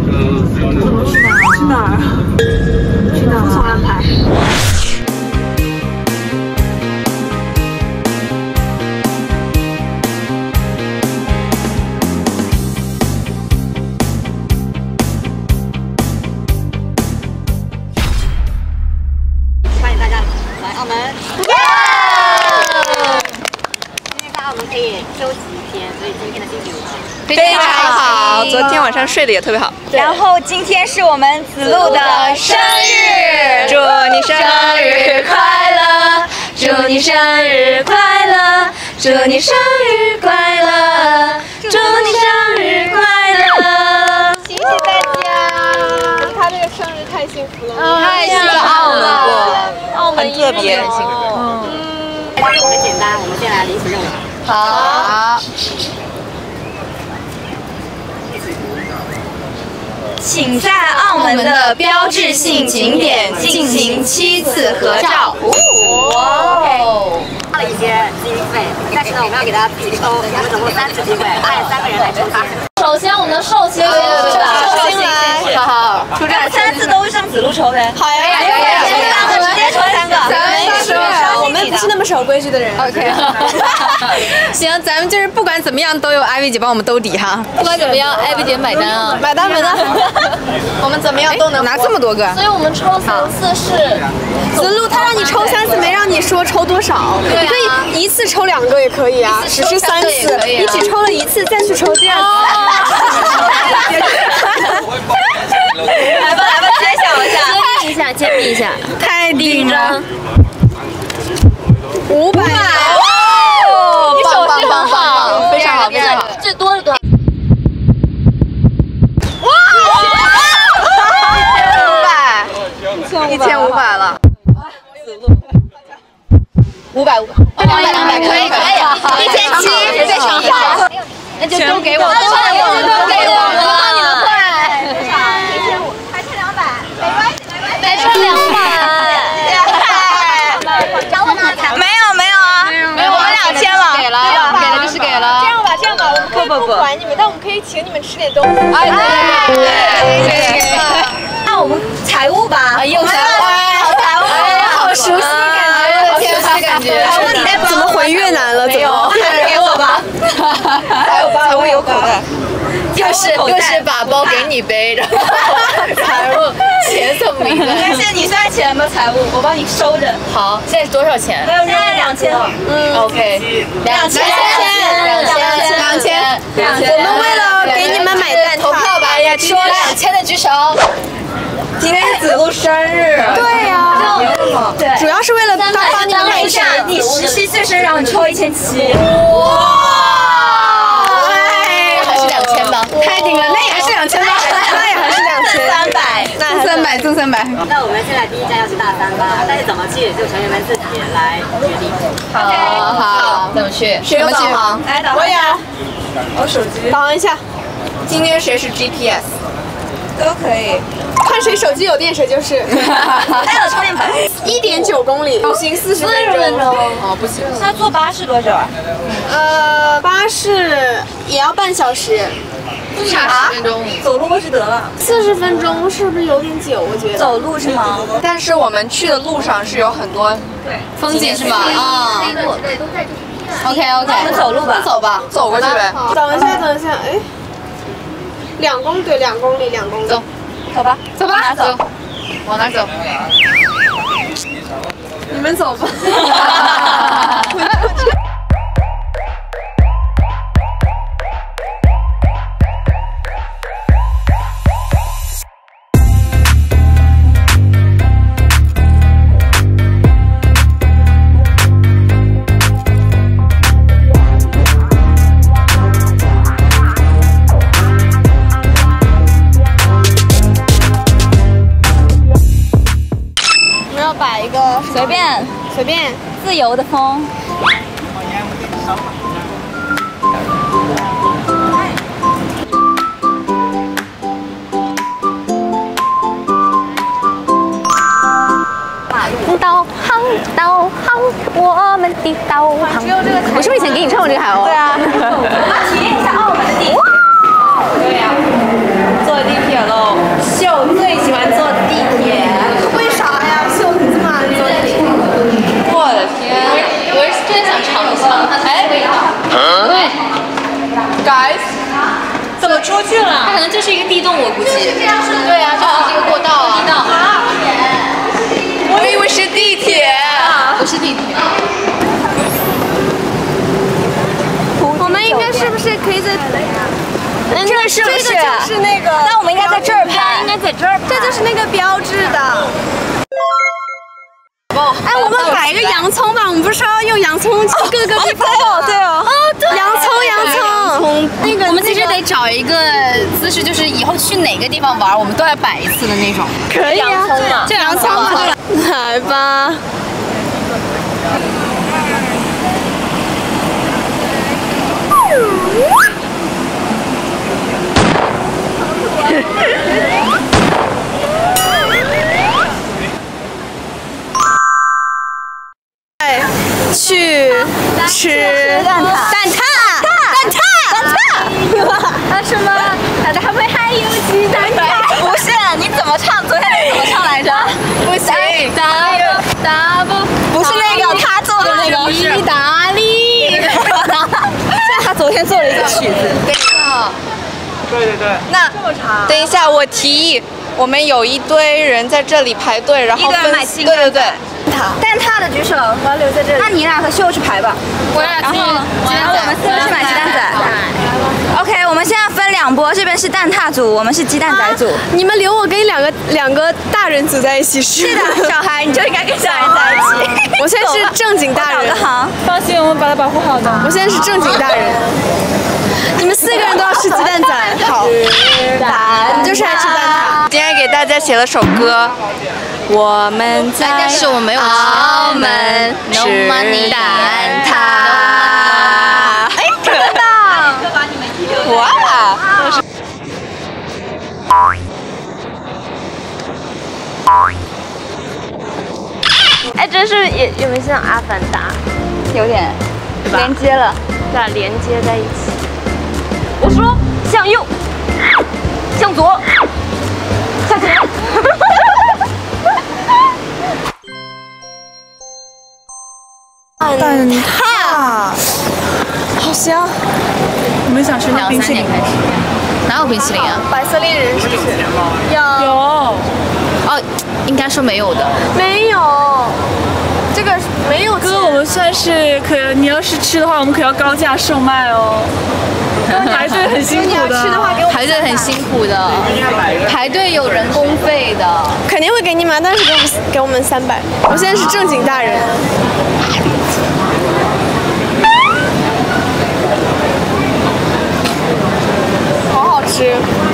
去哪儿？去哪儿？无从安排。 可以休息一天，所以今天的心情非常好。昨天晚上睡得也特别好。 然后今天是我们子路的生日， 祝你生日快乐，祝你生日快乐，祝你生日快乐，祝你生日快乐！ 谢谢大家。 他这个生日太幸福了， 太幸福了，很特别。 但是我们简单，我们先来临时任务。 好， 请在澳门的标志性景点进行7次合照。 哇哦！花了一些经费，但是呢，我们要给大家自己抽，我们总共3次机会，派3个人来抽卡。 首先，我们的寿星，寿星来， 好，出战 3次都上子路抽呗。好呀，我们直接抽3个。 我们不是那么守规矩的人。 OK。行，咱们就是不管怎么样都有艾薇姐帮我们兜底哈。 不管怎么样，艾薇姐买单啊！ 买单。 我们怎么样都能拿这么多个。 所以我们抽3次是。 子路他让你抽3次，没让你说抽多少。你可以一次抽2个也可以啊，只是3次，你只抽了1次，再去抽第2次。 来吧，揭晓一下， 揭秘一下， 太顶了 500。 哦，棒，非常好，非常好。 最多是多少？ 哇！1500了。500，可以 1700， 非常好。那就都给我，都给我们，帮你们快。 1500，还剩200，没关系， 还剩200。 找我拿卡？没有啊，我们2000了， 给了就是给了。 这样吧，我们可以不管你们，但我们可以请你们吃点东西。 对。 那我们财务吧， 又财务， 好熟悉的感觉， 好感觉。 财务你在怎么回越南了？怎么？ 给我吧。 财务有口袋。 又是把包给你背着，财务钱送你的。 但是你算钱吧，财务，我帮你收着。 好，现在是多少钱？ 现在2000。 OK， 2000。 我们为了给你们买蛋挞， 投票吧！说2000的举手。 今天是子路生日。 对呀。 对。 主要是为了他帮你们买一下，你17岁生日，然后你抽1700。 哇！还是2000吧。 太顶了，那也是2000吧？那也还是 2300， 中300。 那我们现在第一站要去大三巴，但是怎么去就成员们自己来决定。 好，怎么去？ 谁有导航？ 来导航。 我也。 我手机。 导航一下。 今天谁是 GPS？ 都可以。 看谁手机有电谁就是。 带了充电宝。 1.9公里，步行40分钟。 哦，不行。 那坐巴士多久啊？ 巴士也要半小时。 差10分钟。 走路过去得了。 40分钟是不是有点久？我觉得。 走路是吗？ 但是我们去的路上是有很多风景是吧？啊。 对，都在这。 OK， 我们走路吧。 走吧，走过去呗。 等一下，哎，2公里，对，2公里。 走吧。 往哪走？ 你们走吧。摆一个随便自由的风。 导航，我们的导航。我是不是以前给你唱过这个海鸥？ 对啊。体验一下澳门的地铁。对呀，坐地铁喽。 出去了。它可能就是一个地洞，我估计。对啊，就是这个过道啊。地道。 我以为是地铁， 不是地铁。 我们应该是不是可以在？ 这是不是？ 就是那个。 那我们应该在这儿拍， 应该在这儿拍。这就是那个标志的。哎，我们摆一个洋葱吧，我们不是要用洋葱去各个地方吗？对哦。对。洋葱。 那个，我们其实得找一个姿势，就是以后去哪个地方玩，我们都要摆一次的那种。 可以啊。 这洋葱嘛。 来吧。去吃蛋挞。什么？它会还有鸡蛋挞？ 不是，你怎么唱？昨天你怎么唱来着？ 不行， 不是那个他做的那个， 意大利。 他昨天做了一个曲子。 对。那等一下，我提议，我们有一堆人在这里排队，然后分。对。 蛋挞的举手，我要留在这里。那你俩和秀去排吧。 我俩去。 然后我们4个去买鸡蛋仔。OK， 我们现在分2波，这边是蛋挞组，我们是鸡蛋仔组。 你们留我跟两个大人组在一起是？ 是的，小孩你就应该跟小孩在一起。 我现在是正经大人。 放心，我们把它保护好的。 我现在是正经大人。你们4个人都要吃鸡蛋仔，好。你就是爱吃蛋挞。 今天给大家写了首歌。我们在但是我没有澳门吃蛋挞。哎，真的！哇！ 哎，这是有没有像《阿凡达》？ 有点，连接了， 对，连接在一起。 我说向右，向左，向前。 蛋挞，好香！ 你们想吃那冰淇淋？哪有冰淇淋啊？ 白色恋人是不是？有。 哦，应该说没有的。 没有。这个没有。 哥，我们算是你要是吃的话，我们可要高价售卖哦。排队很辛苦的。 吃的话给我排队很辛苦的，排队有人工费的。 肯定会给你们，但是给我们300。我现在是正经大人。好好吃。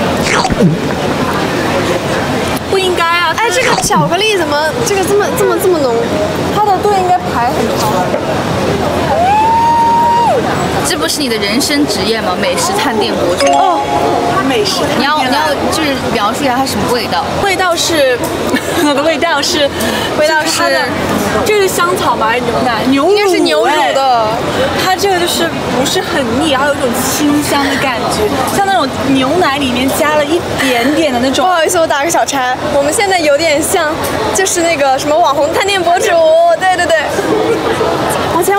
不应该啊！ 哎，这个巧克力怎么这个这么浓？它的队应该排很长。 这不是你的人生职业吗？美食探店博主。 哦，美食。 你要就是描述一下它什么味道？ 味道是，我的味道是，这是香草吧还是牛奶？ 应该是牛乳的。 它这个就是不是很腻，还有一种清香的感觉，像那种牛奶里面加了一点点的那种。 不好意思，我打个小岔，我们现在有点像，就是那个什么网红探店博主。对。往前。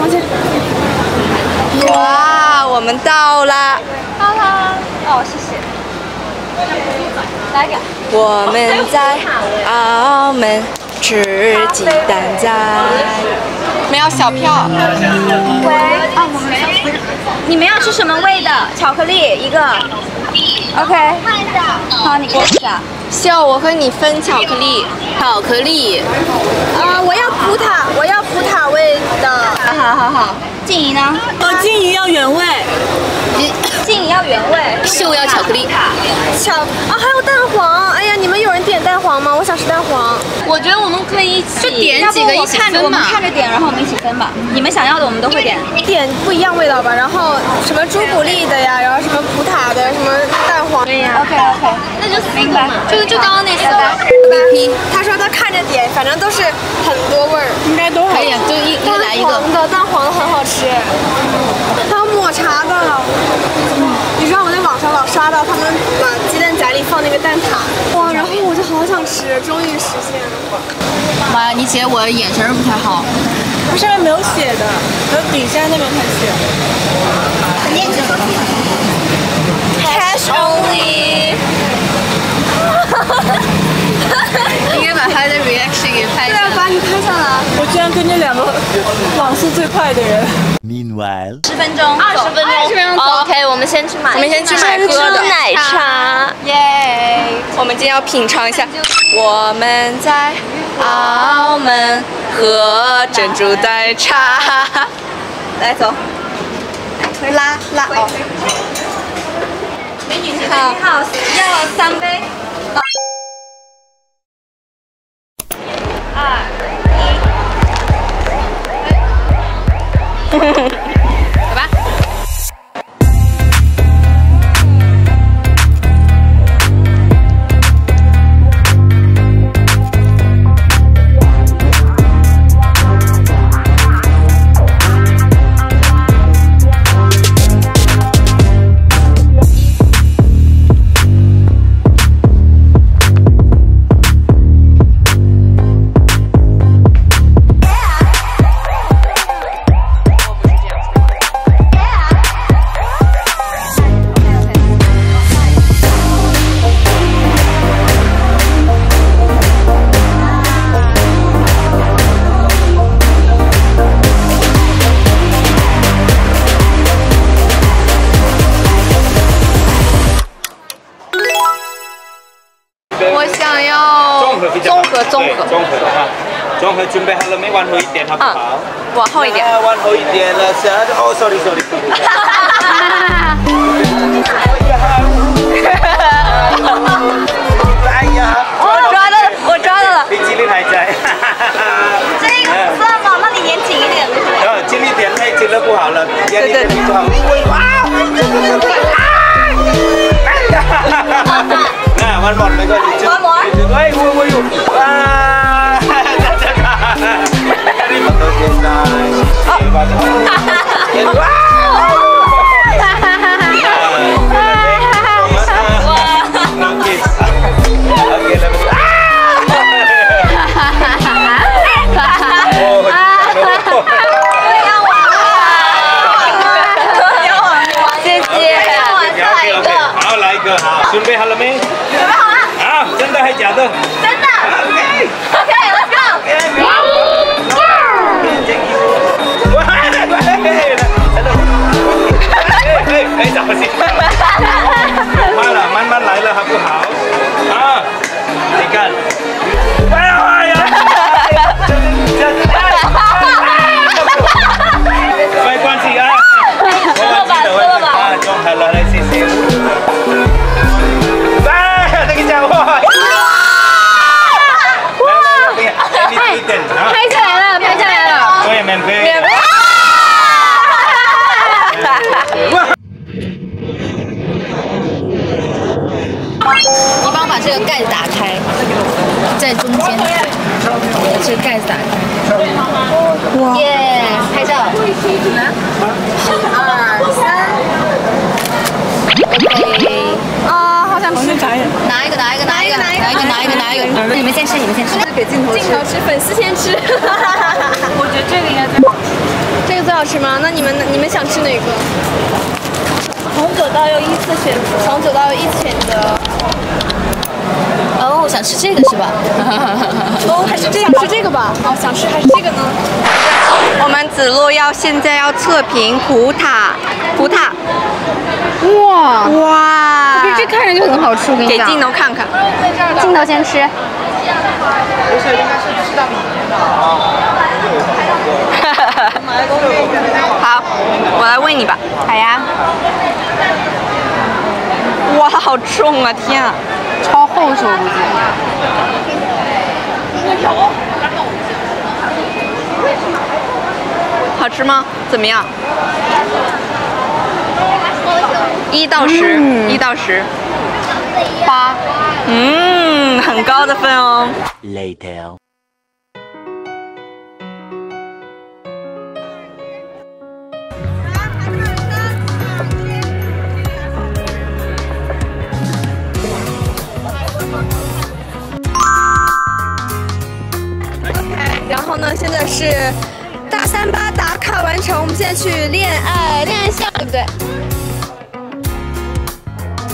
哇，我们到啦！ 哦，谢谢。来一个。 我们在澳门吃鸡蛋仔。没有小票。 喂，你们要吃什么味的？巧克力一个。OK。好，你看一下。 秀，我和你分巧克力。 巧克力。 我要葡挞味的。 好。静怡呢？ 静怡要原味。 静怡要原味。 秀要巧克力。 还有蛋黄。哎呀，你们有人点蛋黄吗？我想吃蛋黄。 我觉得我们可以一起就点几个一起分嘛。 我们看着点，然后我们一起分吧。你们想要的我们都会点。 点不一样味道吧，然后什么朱古力的呀，然后什么葡挞的，什么蛋黄。 对呀。OK。 那就明白。 就刚刚那个。 他说他看着点，反正都是很多味儿， 应该都好。 可以，就一来一个。 蛋黄的很好吃，还有抹茶的。你知道我在网上老刷到他们把鸡蛋仔里放那个蛋挞，哇，然后我就好想吃，终于实现了。 妈呀，你姐我的眼神不太好。 它上面没有写的，有底下那边才写。 cash only。应该把他的 reaction 给拍下来。 把你拍下来。 我居然跟这两个网速最快的人。 Meanwhile， 10分钟 20分钟。OK， 我们先去买。 我们先去买喝的奶茶，耶！我们今天要品尝一下，我们在澳门喝珍珠奶茶。来走，拉哦。 美女这边好，要3杯。 走吧。我想要综合的话，综合准备好了没？往后一点好不好？ 往后一点。 往后一点了，哦 ，sorry。哎呀， 我抓到了。 冰淇淋还在。 这个算吗？那你严谨一点。 尽力点，太紧了不好了，严厉点不好。One more, my God. One more? Wait, wow. Wow. 好，准备好了没？ 准备好了。 好，真的还假的？ 真的。OK，let's go。 小心。慢慢来了，好不好？啊，你看。没关系啊。我吧。装好了，来谢谢。 拍下来了。 对，免费。 你帮我把这个盖子打开，在中间，这个盖子打开。哇！耶！拍照。1、2、3。OK。啊，好想吃。拿一个。你们先吃。 给镜头吃，粉丝先吃。 我觉得这个应该最好吃。 这个最好吃吗？那你们想吃哪个？ 从左到右依次选择。 从左到右依次选择。 哦，想吃这个是吧？ 哦，还是想吃这个吧。哦，想吃还是这个呢？ 我们子路现在要测评葡挞。哇！ 这看着就很好吃，我跟你给讲。 镜头看看。 镜头先吃。 不是，应该是吃到里面的。 好，我来喂你吧。 好呀。 哇，好重啊！天啊， 超厚实，我估计。 好吃吗？怎么样？1到10，1到10。8。很高的分哦。 Later。 然后呢，现在是大38打卡完成，我们现在去恋爱线，对不对？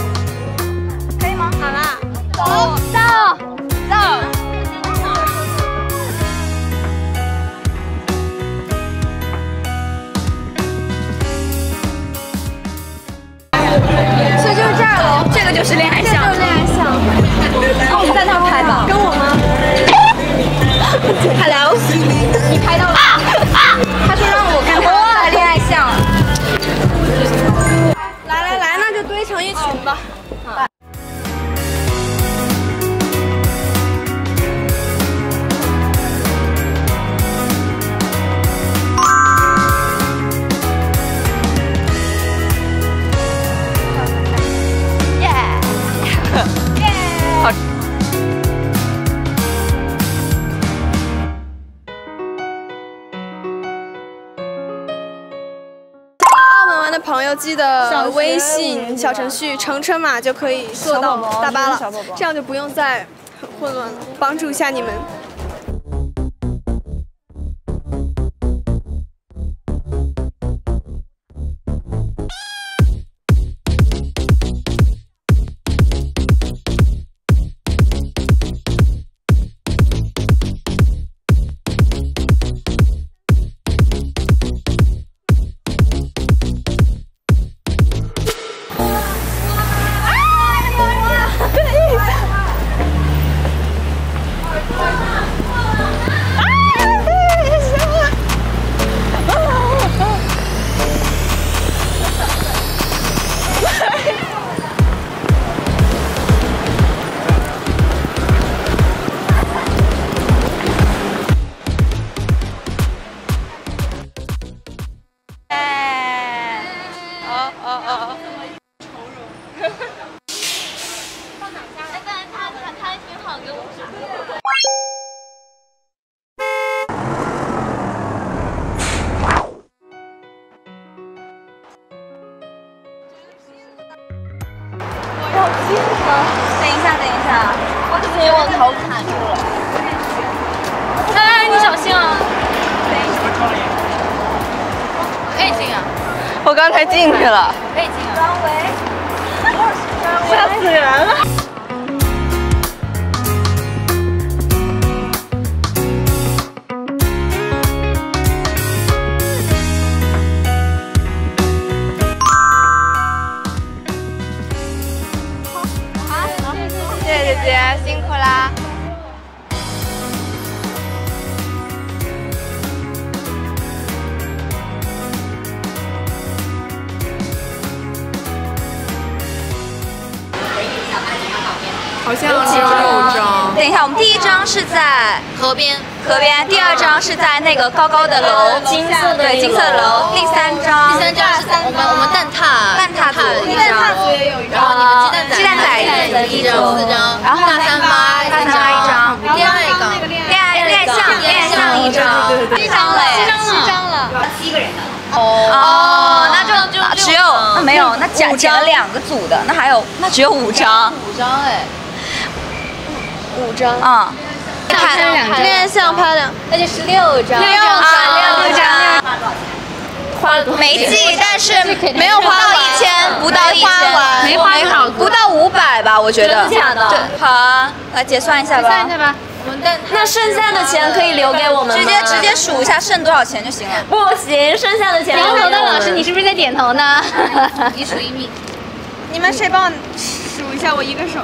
所以就是这儿了， 这个就是恋爱这相。 就是恋爱相。 那我们在那儿拍吧。 跟我吗 Hello， 你拍到了？他说让我跟他拍恋爱相。 来，那就堆成一群吧。澳门玩的朋友记得微信小程序乘车码就可以坐到大巴了，这样就不用再很混乱了，帮助一下你们。 等一下，我直接往头砍住了。哎，你小心啊！可以进啊！ 我刚才进去了。 可以进啊！ 吓死人了！谢谢姐姐，辛苦啦！好像只有6张。 等一下，我们第一张是在河边， 第二张是在那个高高的楼，金色的楼，第三张是我们蛋挞组一张， 然后你们鸡蛋仔一张4张， 然后大三巴一张， 恋爱相一张，7张了 7个人的。 哦，那就只有没有，那剪了2个组的，那只有5张 5张哎 5张啊。 恋爱相拍2， 那就是6张。 6张。没记，但是没有花到1000，不到1000， 没花好， 不到500吧，我觉得。 真的假的？ 对，好啊，来结算一下吧。 算一下吧。 那剩下的钱可以留给我们吗？ 直接数一下剩多少钱就行了。 不行，剩下的钱留给我们。 点头的老师，你是不是在点头呢？ 一数1米。 你们谁帮我数一下？我一个手。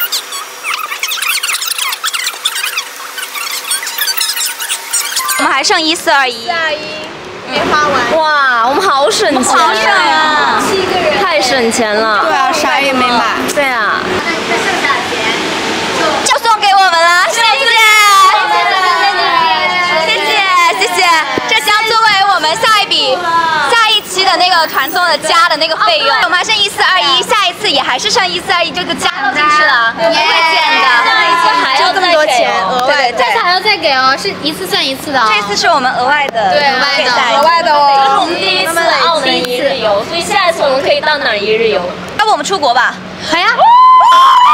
我们还剩1421。 没花完。 哇，我们好省钱， 好省啊 7个人。 太省钱了。 对啊，啥也没买。 对啊。 那这剩下的钱就送给我们了，谢谢，这将作为我们下一期的那个团综的加的那个费用。我们还剩1421，下一次也还是剩1421，这个加到进去了，不会减的。 下一次还要这么多钱， 对， 这次还要再给哦，是一次算一次的。 这次是我们额外的， 对， 额外的哦。 这是我们第一次澳门1日游，所以下一次我们可以到哪儿1日游？ 要不我们出国吧？ 好呀。